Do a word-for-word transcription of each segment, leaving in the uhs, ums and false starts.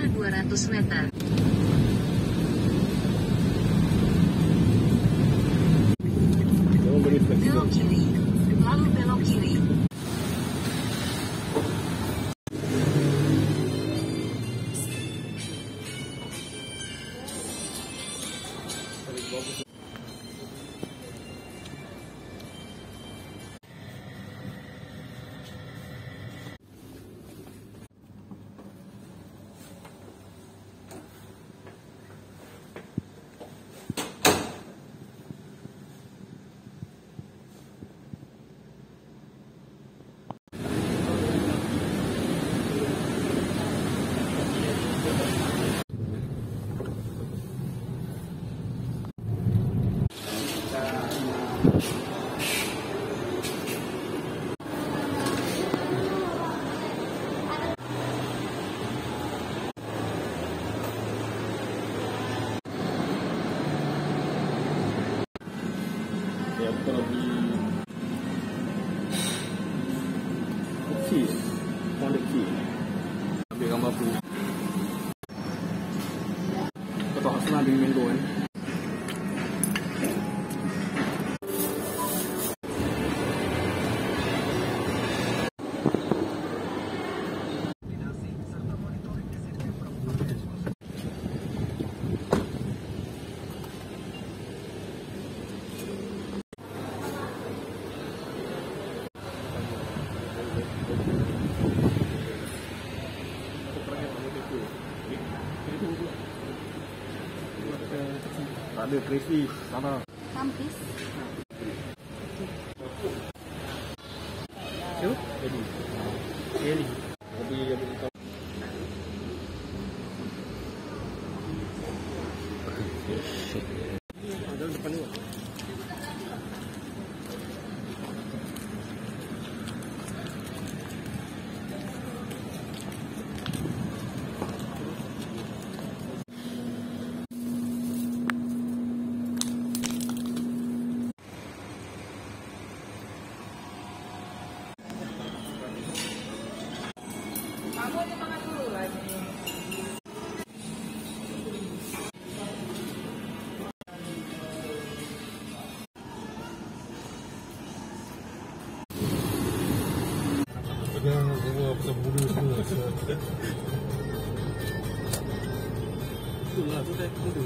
sekitar dua ratus meter. Belok kiri, lalu belok kiri. Kalau di kecil, model kecil, ambil gambar tu. Kau tahu asal ambil mango kan? Ada crayfish sana. Kampis. Tu? Jadi. Jadi. Jadi yang kita. Ada depan ni. Jangan bawa sebulu semua. Itulah tu dah tu.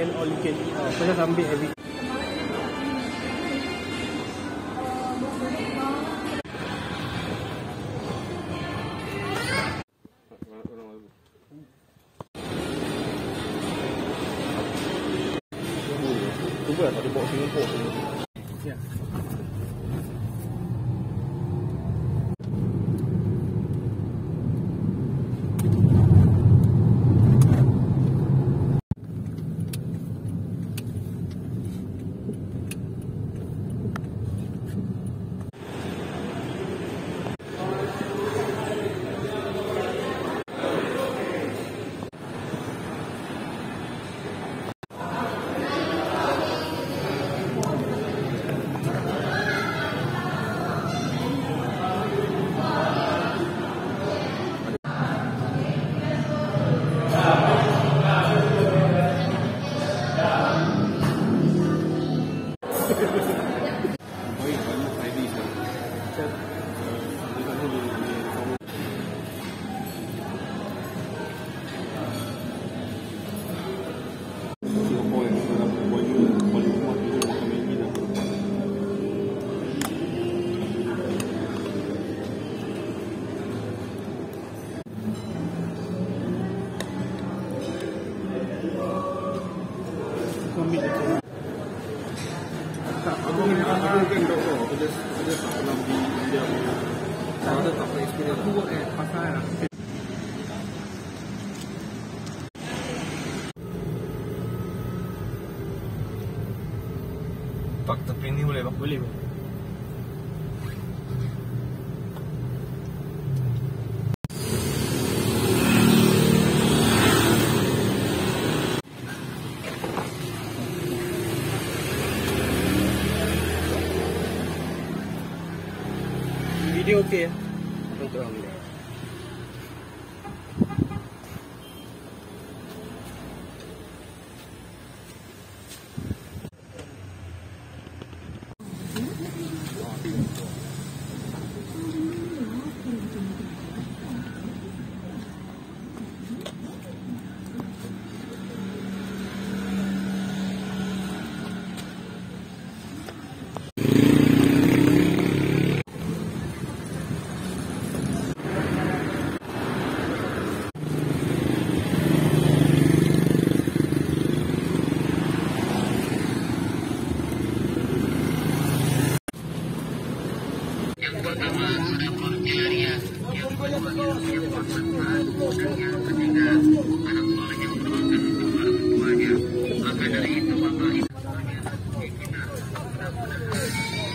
can all you can eat. Kau just ambil every. Cuba tak ada bawa Singapore tu. Ya. Tak, aku ni aku kan tak tahu. Aku just aku just tak pernah pergi India. Saya ada tak pernah experience. Aku work at pasar lah. Tak tepi ni boleh tak? Boleh. Video okey ya? Untuk orang ni. Pertama, sedekah jariah. Yang kedua, yang bermanfaat. Dan yang ketiga, anak soleh yang mendoakan untuk orang tuanya. Maka dari itu, maka itu semuanya kita mudah-mudahan.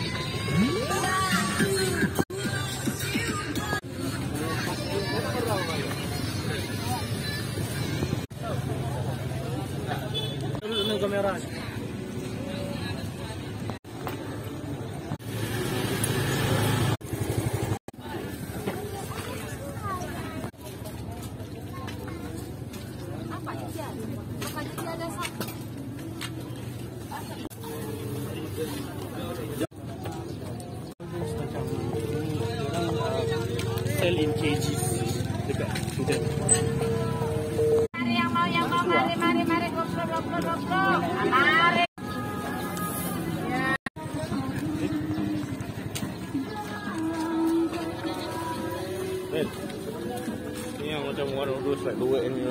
Tengok kamera. Sell in kgs dekat student. Mari yang mau yang mau mari mari mari goslo goslo goslo. Mari. Ben, ni yang macam one of those like lower end.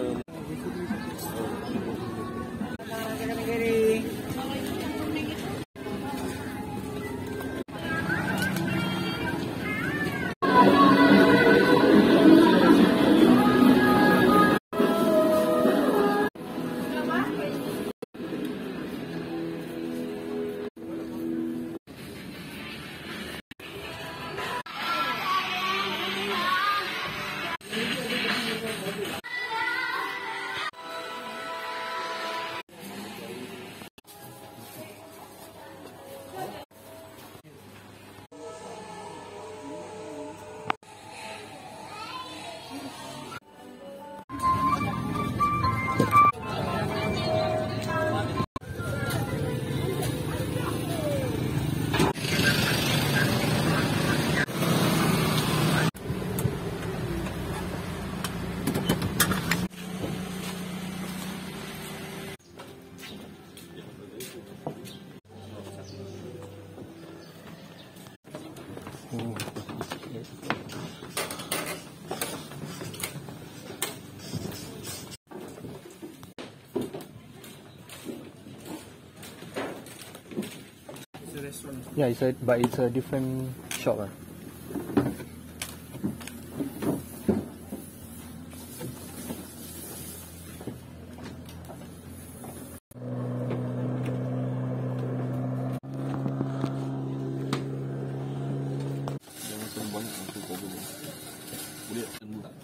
Hmm. It's a restaurant. Yeah, it's a but it's a different shop. Ah. Jangan terlalu banyak untuk kau boleh. Boleh tunggu tak?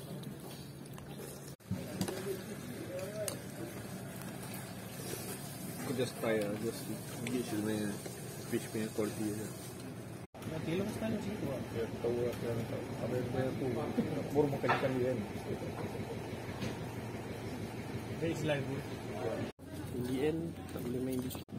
Aku just try lah, just gauge dia punya fish punya quality je. Kilo sekali macam tu lah. Ya, tahu lah yang ada yang tu baru makan ikan dia kan. That is life bro. In the end, tak boleh main di situ.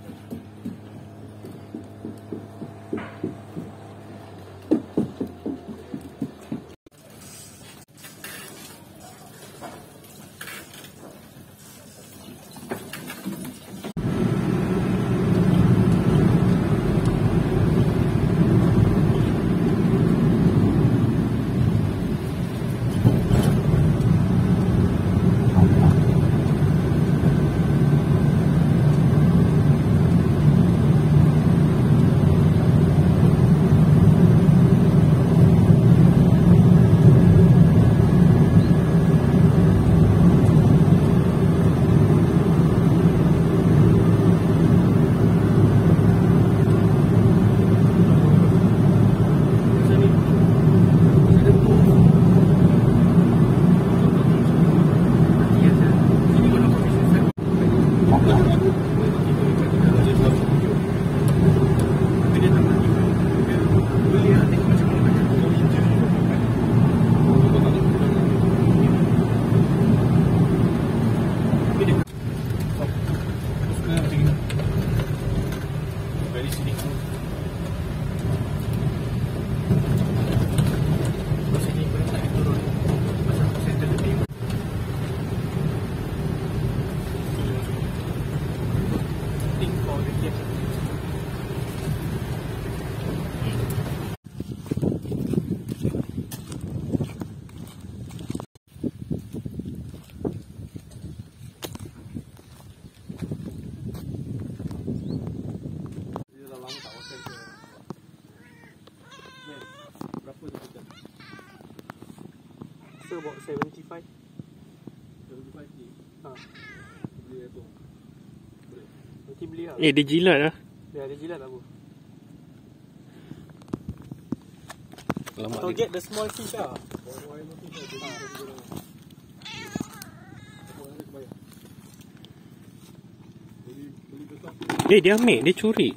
So about seventy-five. seventy-five K. Ha. Boleh tu. Boleh. Nanti beli lah. Eh, dia jilat lah. Ya, dia jilat tak apa. Lama Atau get the small fish lah. Bawa air mati tak jadi kita orang. Apa yang dia bayar? Beli beli besar. Eh, dia ambil, dia curi.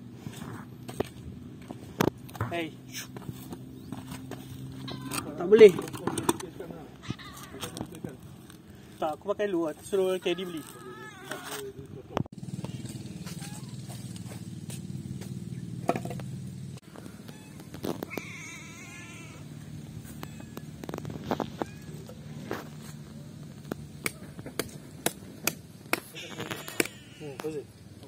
Hey. Tak boleh. Tak, aku pakai lu lah. Suruh Caddy beli. Hmm, betul.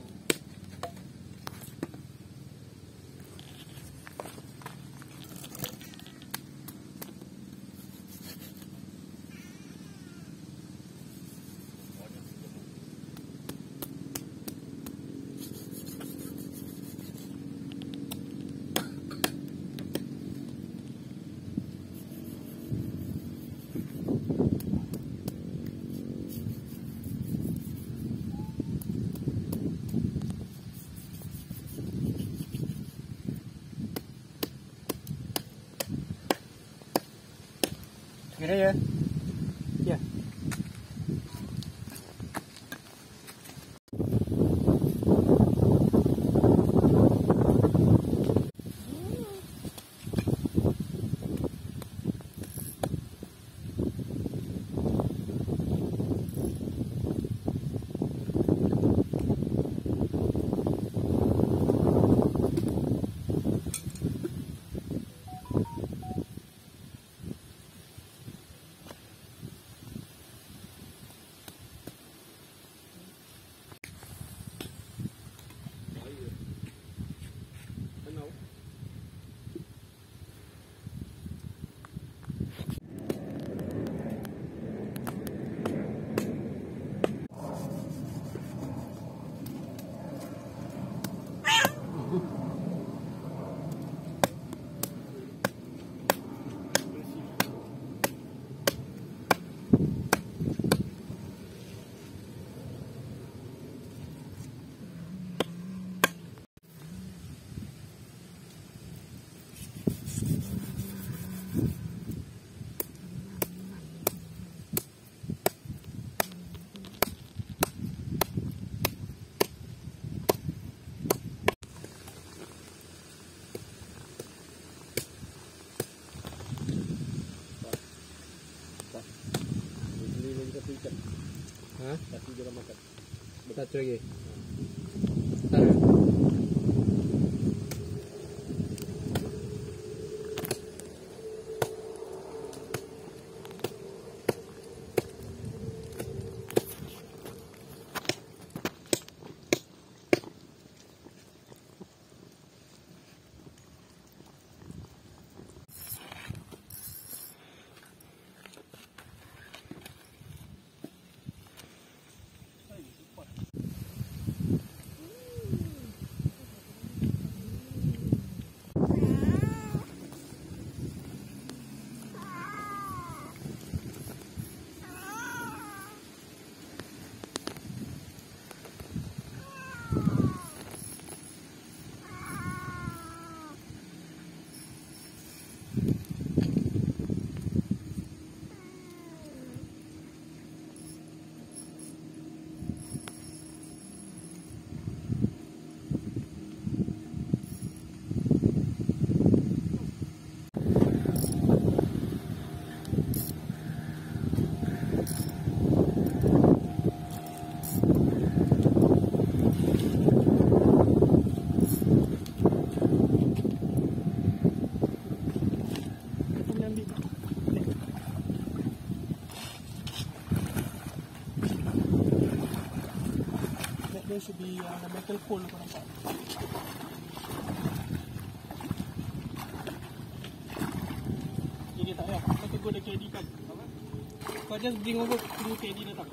Kira ya? Ya. Ha? Satu je orang makan. Satu lagi. Satu. There should be uh, a metal pole kau nampak. Ini tak payah, kau tunggu ada K D kan. Kau just bring over, tunggu K D datang.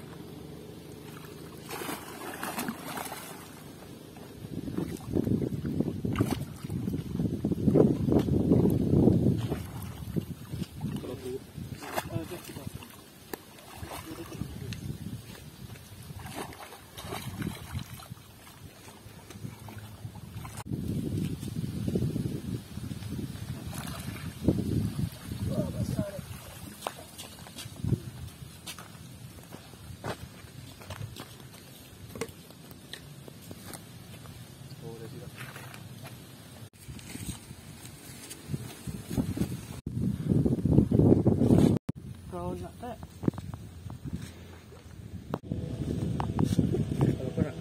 Kalau tu Uh, just kita. Kau nak tak? kalau kau nak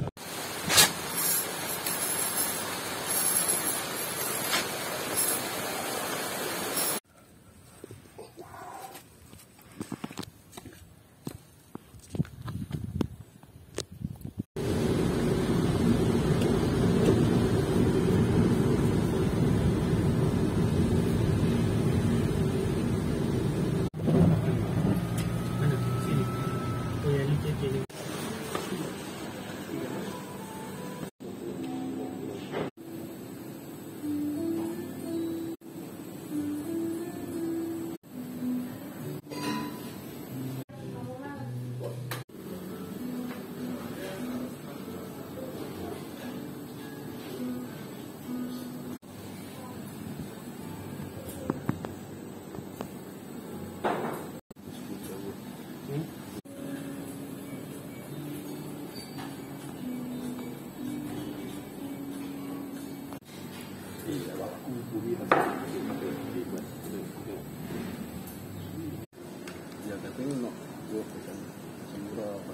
dia katanya nak buat macam macam murah apa.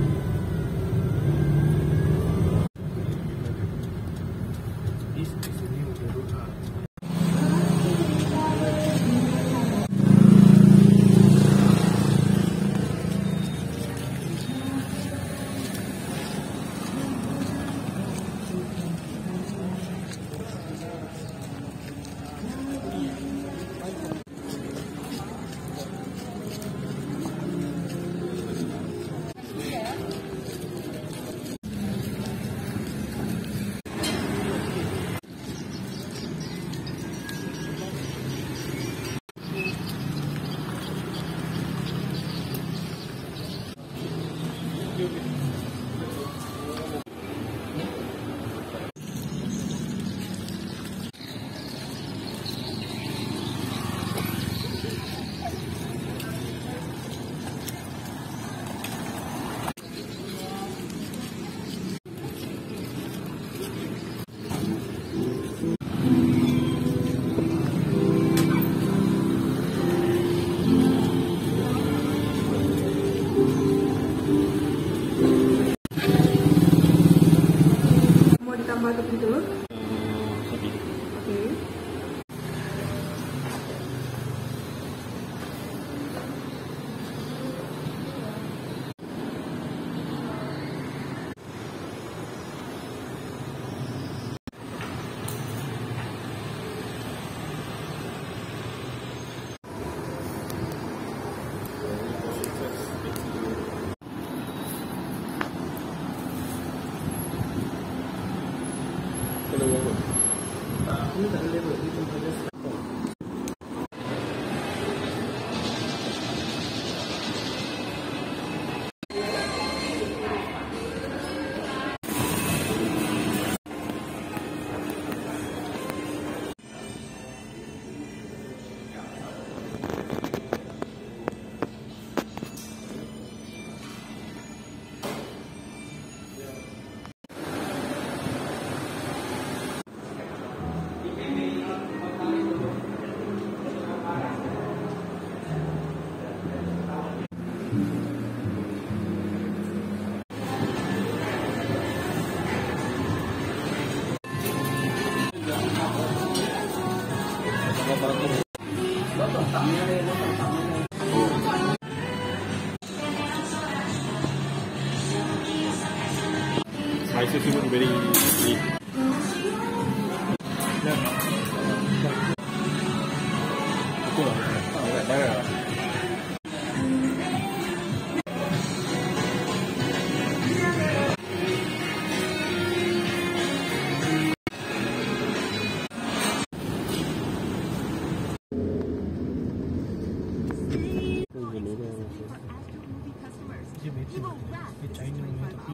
This sama tepi tu? Uh, sapi. Okey. Kena buat apa? Ini tak ada level, ini cuma ada Spices even very sweet. Betul lah. Ah, banyak lah. Dia betul. Dia China ni tapi